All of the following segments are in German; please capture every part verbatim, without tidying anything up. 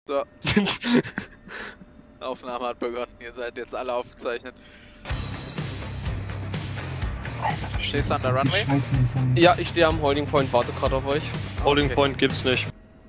So. Aufnahme hat begonnen. Ihr seid jetzt alle aufgezeichnet. Alter, Stehst du an der Runway? Ja, ich stehe am Holding Point, warte gerade auf euch. Holding Okay. Point gibt's nicht.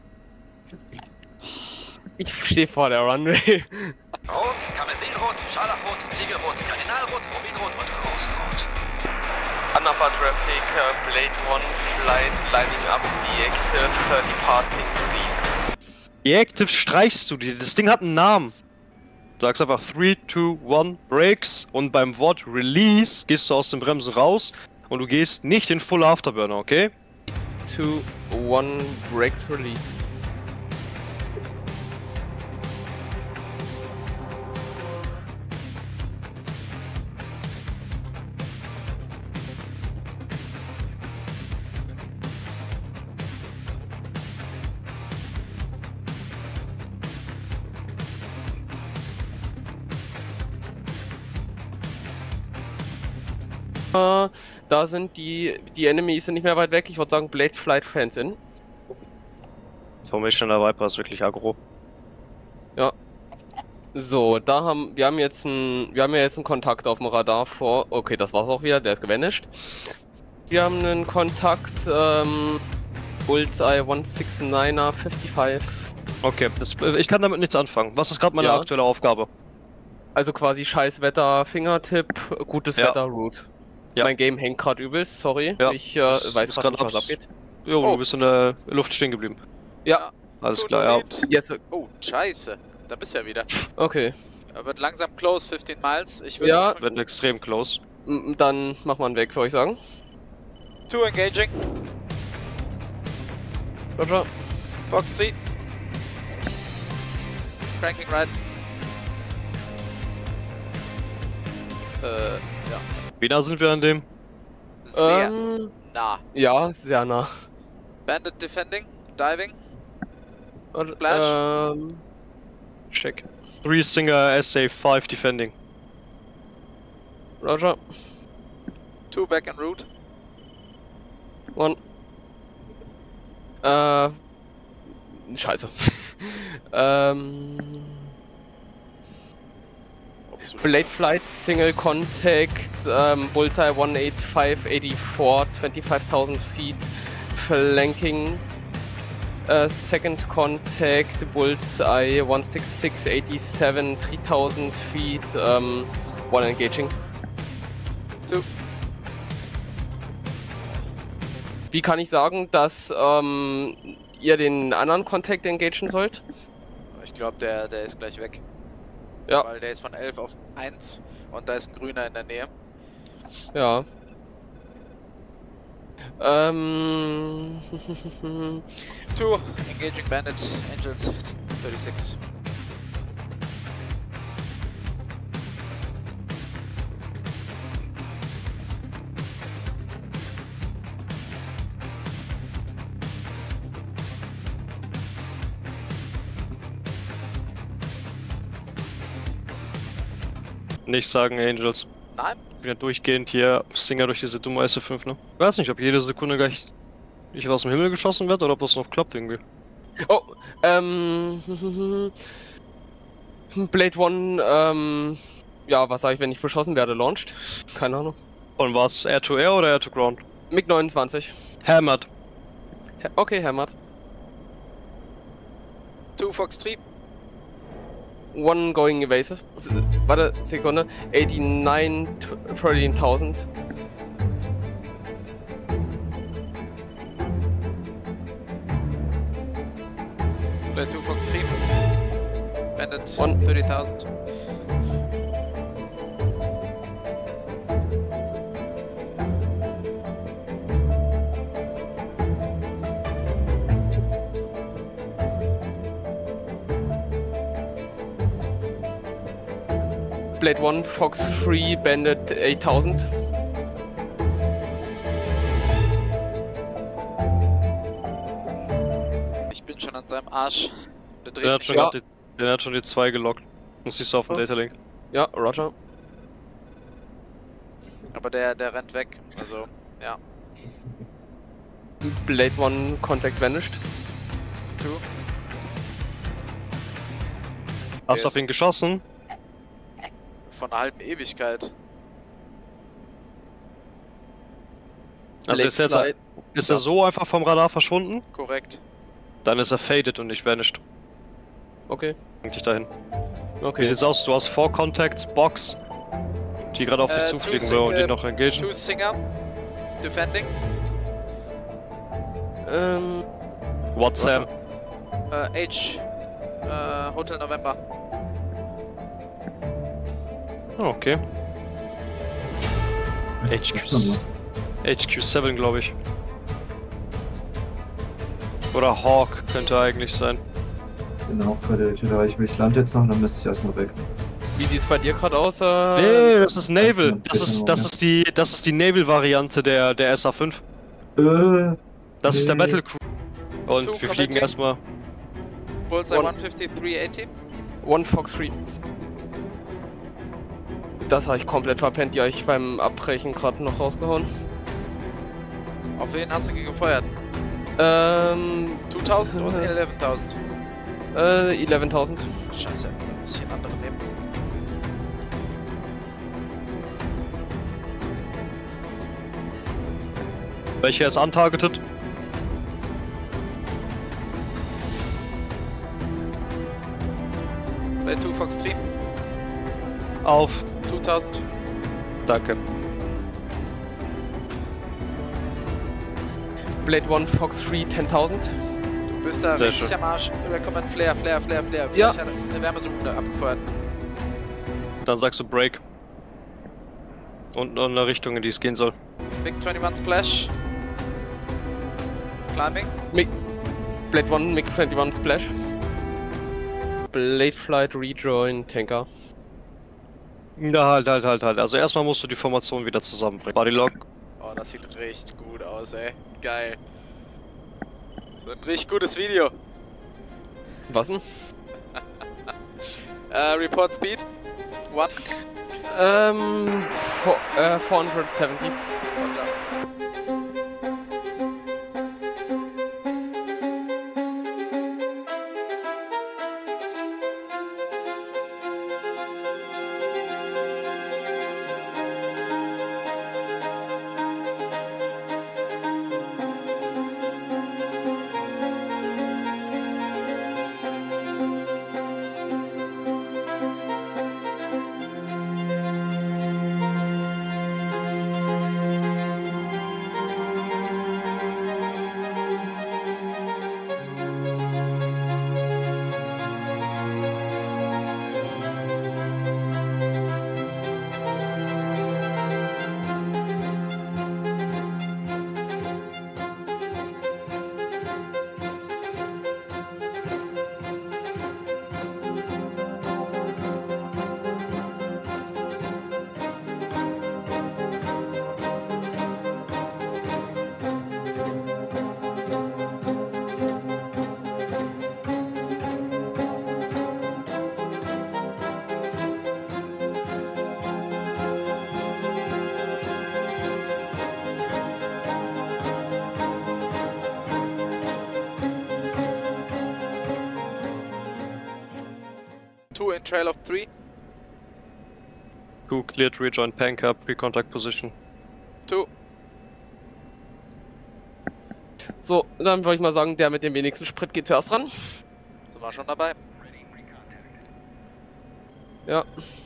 Ich stehe vor der Runway. Rot, Karmesinrot, Scharlachrot, Ziegelrot, Kardinalrot, Rubinrot und Rosenrot. Anapa Traffic, uh, Blade one, Flight, lining up, deactive, uh, departing, please. Deactive streichst du dir, das Ding hat einen Namen. Du sagst einfach three, two, one, Brakes und beim Wort Release gehst du aus den Bremsen raus und du gehst nicht in Full Afterburner, okay? two, one, Brakes Release. Äh, Da sind die, die Enemies sind nicht mehr weit weg. Ich würde sagen, Blade Flight Fans in. Formation der Viper ist wirklich aggro. So, da haben wir haben jetzt einen, wir haben ja jetzt einen Kontakt auf dem Radar vor. Okay, das war's auch wieder, der ist gevanished. Wir haben einen Kontakt, ähm, Bullseye one six niner fifty-five. Okay, das, ich kann damit nichts anfangen. Was ist gerade meine Ja. aktuelle Aufgabe? Also quasi scheiß Wetter, Fingertipp, gutes Ja. Wetter, Route. Ja. Mein Game hängt gerade übelst, sorry. Ja. Ich äh, Das weiß ist gerade grad nicht, was abs- abgeht. Jo, Oh. du bist in der Luft stehen geblieben. Ja, Alles Du, klar, du ja. lead. jetzt, Oh, scheiße. Da bist du ja wieder. okay. Er wird langsam close, fifteen miles. Ich würde Ja. Wird extrem close. M- Dann mach mal einen Weg, würde ich sagen. two engaging. Roger. Fox three. Cranking right. Äh, ja. Wie nah sind wir an dem? Sehr Ähm, nah. ja, sehr nah. Bandit defending. Diving. Roger, Splash. Ähm, Check. Three Singer S A five defending. Roger. Two back en route. One. Äh. Scheiße. ähm. Blade Flight, Single Contact, ähm, Bullseye one eight five eight four, twenty-five thousand feet, Flanking. Äh, Second Contact, Bullseye one six six eight seven, three thousand feet, ähm, One Engaging. Two. Wie kann ich sagen, dass ähm, ihr den anderen Contact engagen sollt? Ich glaube, der, der ist gleich weg. Ja. Weil der ist von elf auf eins und da ist ein grüner in der Nähe. Ja. Ähm. Two, engaging bandit, angels, thirty-six. Nicht sagen Angels. Nein, Wieder durchgehend hier Singer durch diese dumme S fünf, ne? Ich weiß nicht, ob jede Sekunde gleich nicht aus dem Himmel geschossen wird oder ob das noch klappt irgendwie. Oh, ähm. Blade One, ähm. Ja, was sage ich, wenn ich beschossen werde? Launched? Keine Ahnung. Und was? Air to Air oder Air to Ground? MiG neunundzwanzig. Hammered. Ha- Okay, Hämmert. two, Fox three. One going evasive. S- Warte, Sekunde. eighty-nine, thirteen thousand. Blade two, Fox three. Bandit, One. thirty thousand. Blade One, Fox three, Bandit eight thousand. Ich bin schon an seinem Arsch. Der dreht Der hat mich schon, Ja. grad die, der hat schon die zwei gelockt. Das siehst du auf dem Ja. Datalink. Ja, Roger. Aber der, der rennt weg. Also, ja. Blade One Contact vanished. Two. Hast du auf ihn geschossen? Von einer halben Ewigkeit. Also ist, jetzt, Flight. ist er so einfach vom Radar verschwunden? Korrekt. Dann ist er faded und nicht vanished. Okay. Bring dich dahin. Okay. Wie sieht's aus? Du hast Four Contacts, Box, die gerade auf Äh, dich two zufliegen sing- will und die äh, noch engagen. Two Singer. Defending. Ähm. WhatsApp. Äh, H. Äh, Hotel November. Oh, okay. H Q. H Q sieben, glaube ich. Oder Hawk könnte eigentlich sein. Genau, bei der Tür erreiche ich lande jetzt noch und dann müsste ich erstmal weg. Wie sieht's bei dir gerade aus? Äh, Nee, das ist Naval. Das ist, das ist die, das ist die Naval-Variante der, der S A fünf. Äh, Das ist der Nee. Battle Crew. Und Two wir fliegen commenting. erstmal. Bullseye One. one fifty-three eighty. One Fox Three. Das habe ich komplett verpennt, die habe ich beim Abbrechen gerade noch rausgehauen. Auf wen hast du gefeuert? Ähm. zweitausend und elftausend. Äh, elftausend. Scheiße, dann muss ich einen anderen nehmen. Welcher ist untargeted? Bei two Fox three. Auf. zweitausend. Danke. Blade One Fox Three zehntausend. Du bist da Sehr richtig schön. am Arsch. Da kommt ein Flare, Flare, Flare, Flare. Ja. Vielleicht hat er eine Wärmesonde abgefeuert. Dann sagst du Break. Und in eine Richtung, in die es gehen soll. Big twenty-one Splash. Climbing. MiG. Blade One MiG twenty-one Splash. Blade Flight Rejoin Tanker. Ja, halt, halt, halt, halt. Also erstmal musst du die Formation wieder zusammenbringen. Bodylog. Oh, das sieht richtig gut aus, ey. Geil. So ein richtig gutes Video. Was denn? Äh, Report Speed. One. Ähm. For, äh, vierhundertsiebzig. Roger. Two in trail of three. Two cleared rejoin Panker, pre-contact position. Two. So, dann würde ich mal sagen, der mit dem wenigsten Sprit geht zuerst ran. Sind wir schon dabei? Ja.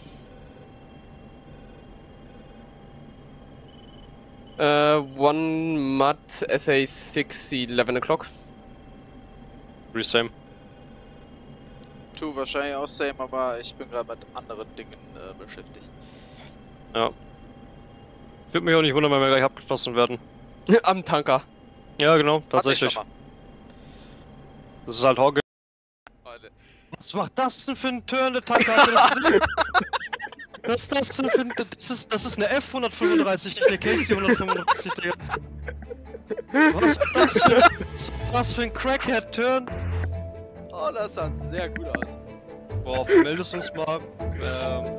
Äh, One Mud S A six, eleven o'clock. Resame. Two wahrscheinlich auch same, aber ich bin gerade mit anderen Dingen äh, beschäftigt. Ja. Ich würde mich auch nicht wundern, wenn wir gleich abgeschlossen werden. Am Tanker. Ja, genau, Hatte ich tatsächlich. schon mal. Das ist halt Hogge. Leute. Was macht das denn für ein Turn, der Tanker? Habt ihr das gesehen? Was ist das denn für ein... Das ist, das ist eine F hundertfünfunddreißig, nicht eine K C hundertfünfunddreißig, Digga. Was ist das für, was ist das für ein Crackhead-Turn? Oh, das sah sehr gut aus. Boah, meldest uns mal. Ähm,